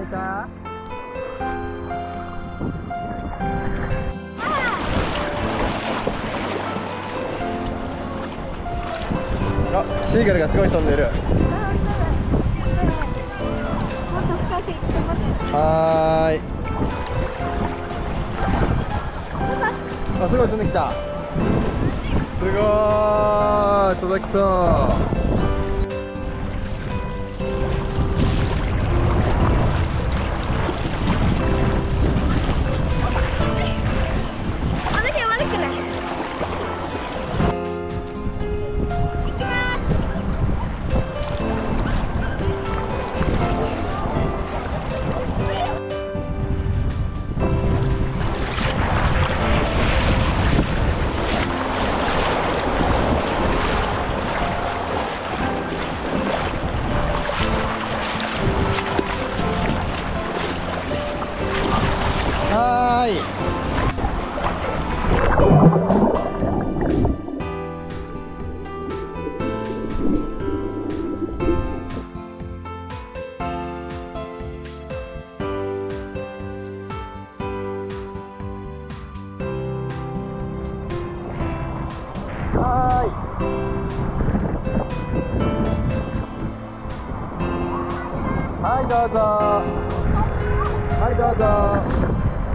た？あ、シーガルがすごい飛んでる。はーい。あ、すごい飛んできた。すごーい、届きそう。はーい。はい、どうぞ。はい、どうぞ。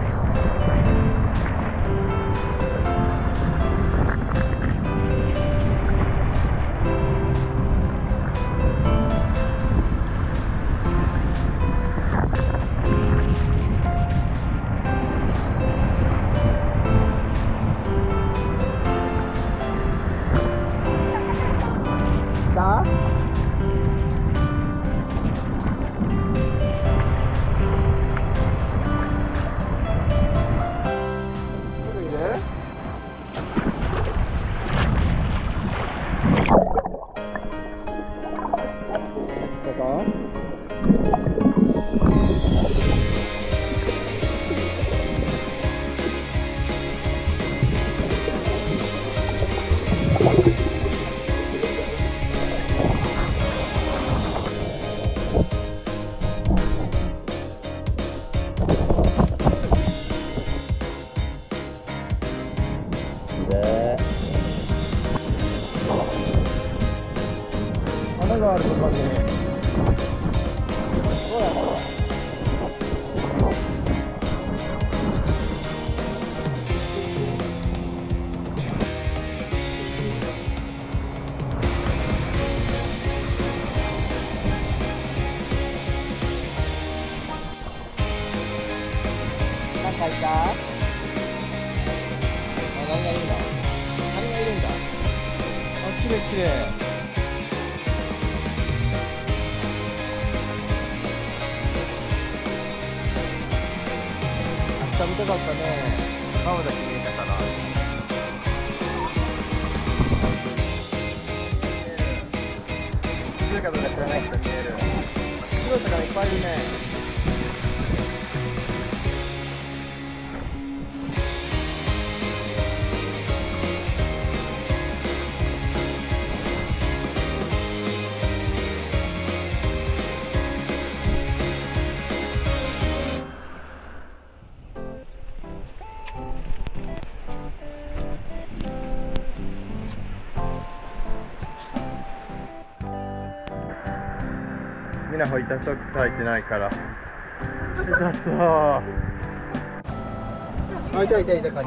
穴があるとかね。どうやろう。なんかいた？あ、何がいるんだ？何がいるんだ？あ、きれいきれい。見たかったね。マムだけ見えたから。見える。中華とか知らない人見える。白い魚いっぱいいるね。みなほ痛そうく書いてないから痛そう。あ、いたいたいたカニ。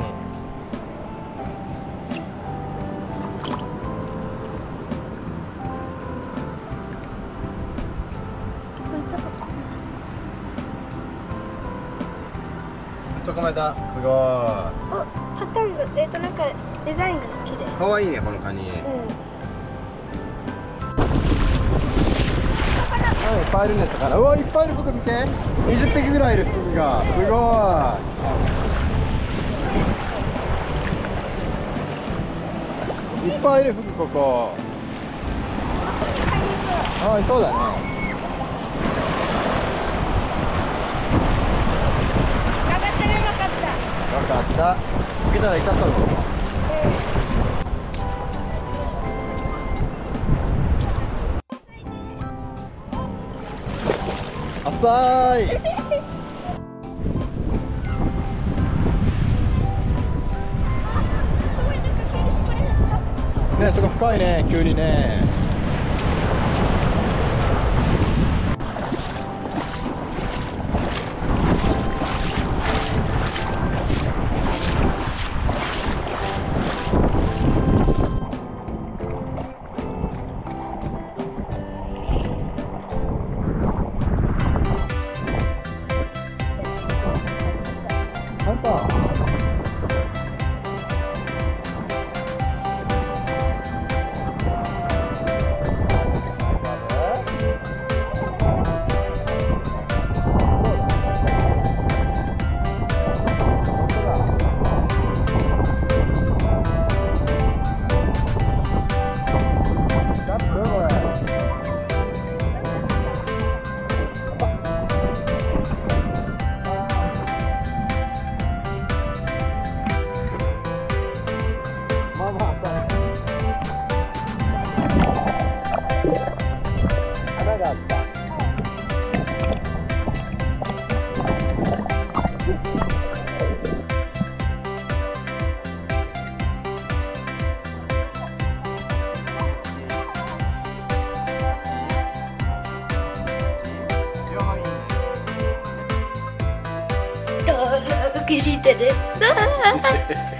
ちょこめた、すごい。 お、パターンがなんかデザインが綺麗。 可愛いねこのカニ。いっぱいいるんですから。うわ、いっぱいいる。フグ見て、20匹ぐらいいるフグが。すごい。いっぱいいるフグ、ここ。はい、そうだね。 流されなかった。 分かった。受けたら痛そう。あさい。ね、そこ深いね、急にね。なんか。穴があった。 登録してね。